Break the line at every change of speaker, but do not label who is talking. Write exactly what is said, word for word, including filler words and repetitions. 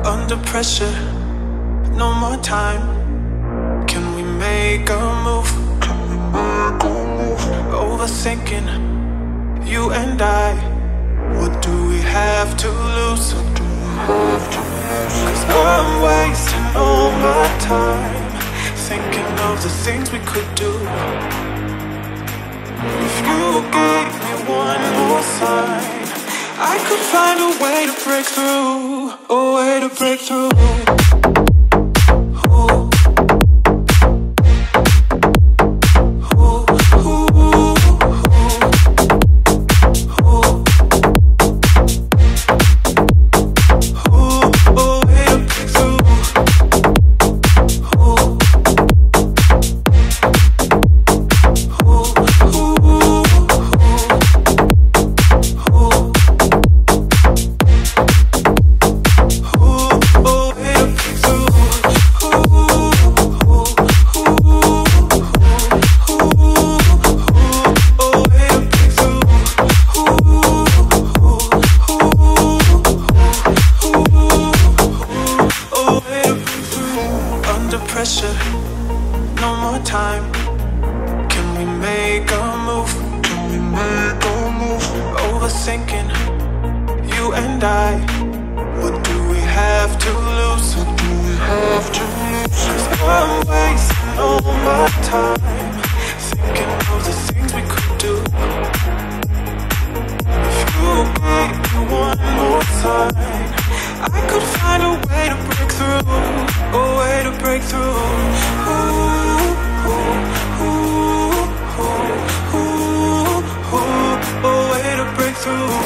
under pressure, no more time. Can we make a move? Can we make a move? Overthinking, you and I. What do we have to lose? What do we have to lose? Cause I'm wasting all my time thinking of the things we could do. If you gave me one more sign, I could find a way to break through, a way to break through. Through